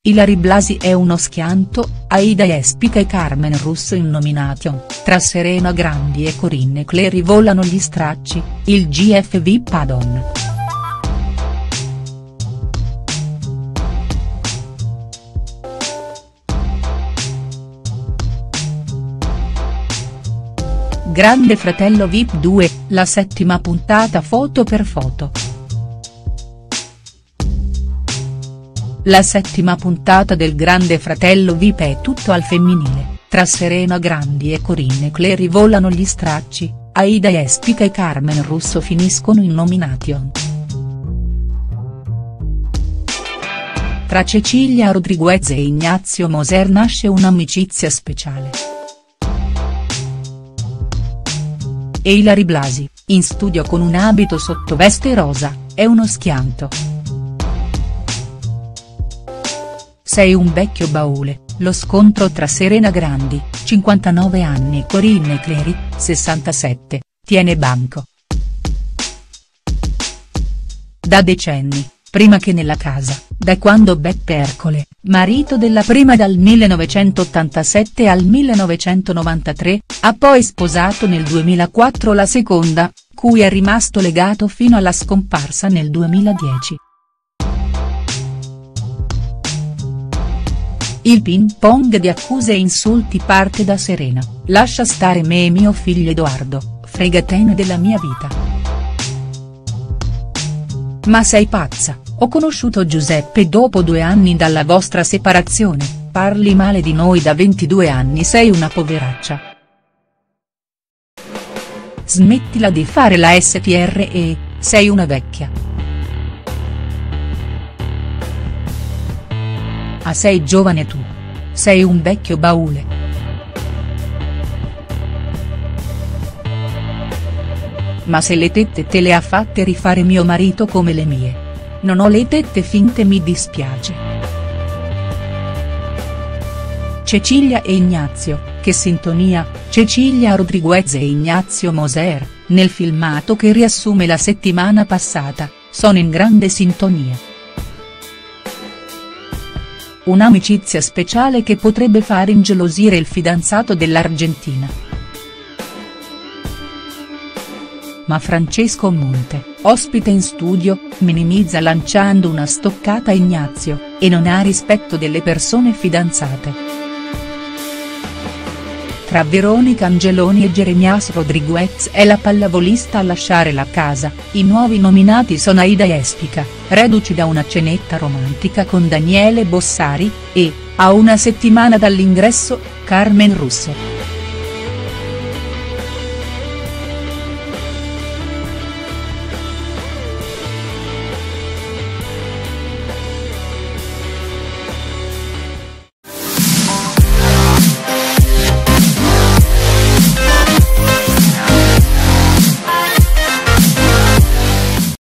Ilary Blasi è uno schianto, Aida Jespica e Carmen Russo in nomination, tra Serena Grandi e Corinne Clery volano gli stracci, il GFV Padon. Grande Fratello VIP 2, la settima puntata foto per foto. La settima puntata del Grande Fratello VIP è tutto al femminile, tra Serena Grandi e Corinne Clery volano gli stracci, Aida Jespica e Carmen Russo finiscono in nomination. Tra Cecilia Rodriguez e Ignazio Moser nasce un'amicizia speciale. E Ilary Blasi, in studio con un abito sottoveste rosa, è uno schianto. Sei un vecchio baule, lo scontro tra Serena Grandi, 59 anni e Corinne Clery, 67, tiene banco. Da decenni, prima che nella casa, da quando Beppe Ercole, marito della prima dal 1987 al 1993, ha poi sposato nel 2004 la seconda, cui è rimasto legato fino alla scomparsa nel 2010. Il ping pong di accuse e insulti parte da Serena, lascia stare me e mio figlio Edoardo, fregatene della mia vita. Ma sei pazza, ho conosciuto Giuseppe dopo 2 anni dalla vostra separazione, parli male di noi da 22 anni, sei una poveraccia. Smettila di fare la STR sei una vecchia. Ah, sei giovane tu. Sei un vecchio baule. Ma se le tette te le ha fatte rifare mio marito come le mie. Non ho le tette finte, mi dispiace. Cecilia e Ignazio, che sintonia, Cecilia Rodriguez e Ignazio Moser, nel filmato che riassume la settimana passata, sono in grande sintonia. Un'amicizia speciale che potrebbe far ingelosire il fidanzato dell'argentina. Ma Francesco Monte, ospite in studio, minimizza lanciando una stoccata a Ignazio, e non ha rispetto delle persone fidanzate. Tra Veronica Angeloni e Jeremías Rodríguez è la pallavolista a lasciare la casa, i nuovi nominati sono Aida Jespica, reduci da una cenetta romantica con Daniele Bossari, e, a una settimana dall'ingresso, Carmen Russo.